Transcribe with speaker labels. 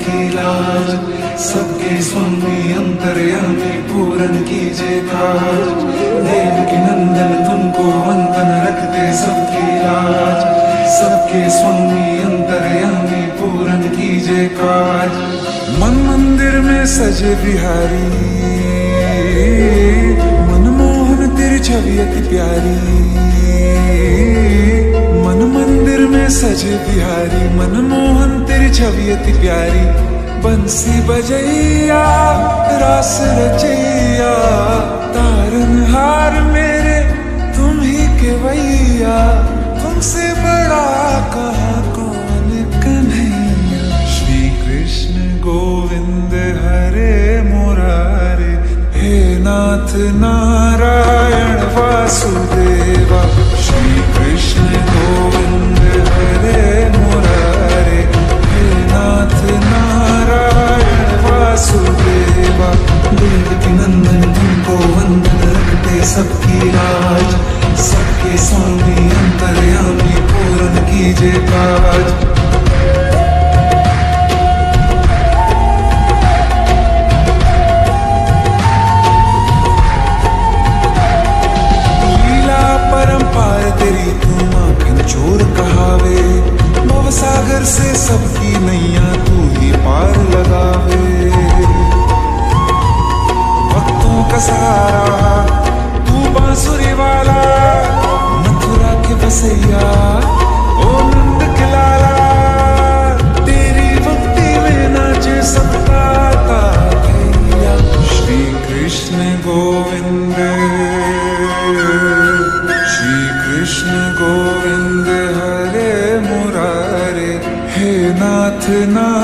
Speaker 1: सबकी लाज, सबके स्वामी अंतर्यामी पूरन कीजिए काज। देवकी नंदन तुमको वंदन रखते सबकी लाज, सबके स्वामी अंतर्यामी पूरन कीजिए काज। मन मंदिर में सजे बिहारी, मनमोहन तेरी छवि अति प्यारी। मन मंदिर में सजे बिहारी, मनमोहन तेरी छवि अति प्यारी। बंसी बजैया रास रचैया, तारनहार मेरे तुम ही केवैया। तुमसे बड़ा कहा कौन कन्हैया। श्री कृष्ण गोविंद हरे मुरारे, हे नाथ नारायण वासुदेवा। श्री कृष्ण गोविंद हरे मुरारे, हे नाथ नारायण वासुदेवा। देवकी नंदन तुमको वंदन रखते सबकी लाज, सबके स्वामी अंतर्यामी पूरन कीजिए काज। तेरी तुम आँखन चोर कहावे, भवसागर से सबकी नैया तू ही पार लगावे। भक्तों का सहारा तू बांसुरी वाला, मथुरा के बसैया ओ नंद के लाला। तेरी भक्ति में नाचे सबका कान्हैया। श्री कृष्ण गोविंद, श्री कृष्ण गोविंद हरे मुरारे, हे नाथ ना